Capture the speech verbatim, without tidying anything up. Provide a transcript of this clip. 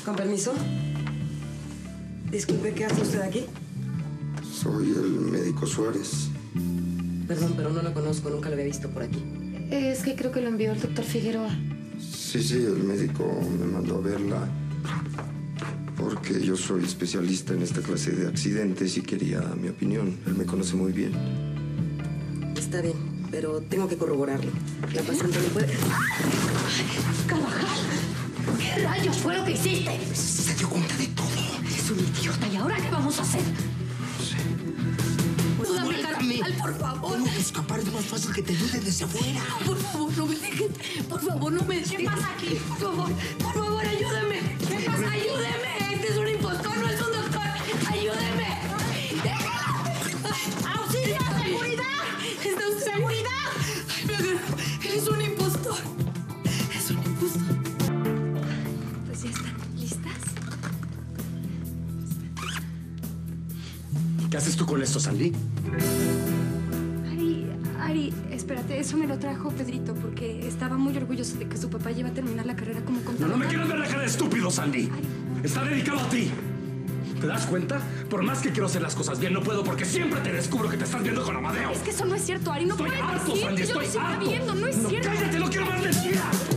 Con permiso. Disculpe, ¿qué hace usted aquí? Soy el médico Suárez. Perdón, pero no lo conozco, nunca lo había visto por aquí. Es que creo que lo envió el doctor Figueroa. Sí, sí, el médico me mandó a verla porque yo soy especialista en esta clase de accidentes y quería mi opinión. Él me conoce muy bien. Está bien, pero tengo que corroborarlo. La paciente no puede... ¡Carvajal! ¿Qué rayos fue lo que hiciste? Se dio cuenta de todo. Es un idiota. ¿Y ahora qué vamos a hacer? No sé. Ayúdame, Carvajal, por favor. Tengo que escapar, es más fácil que te ayude desde afuera. Por favor, no me dejen. Por favor, no me dejen. ¿Qué pasa aquí? Por favor, por favor, ayúdeme. ¿Qué pasa? Ayúdeme. Este es un impostor, no es un doctor. Ayúdeme. ¡Déjalo! ¡Auxilio! ¡Seguridad! ¡Está usted seguridad! Ay, me agarró. Él es un impostor. Es un impostor. Pues ya están listas. ¿Qué haces tú con esto, Sandy? Ari, Ari, espérate, eso me lo trajo Pedrito porque estaba muy orgulloso de que su papá iba a terminar la carrera como No, contador. no me quieras ver la cara de estúpido, Sandy. Está dedicado a ti. ¿Te das cuenta? Por más que quiero hacer las cosas bien, no puedo porque siempre te descubro que te estás viendo con Amadeo. Es que eso no es cierto, Ari, no Estoy puedes harto, decir Sandy, que yo estoy te siga harto. viendo, no es No, cierto. cállate, no quiero más mentiras.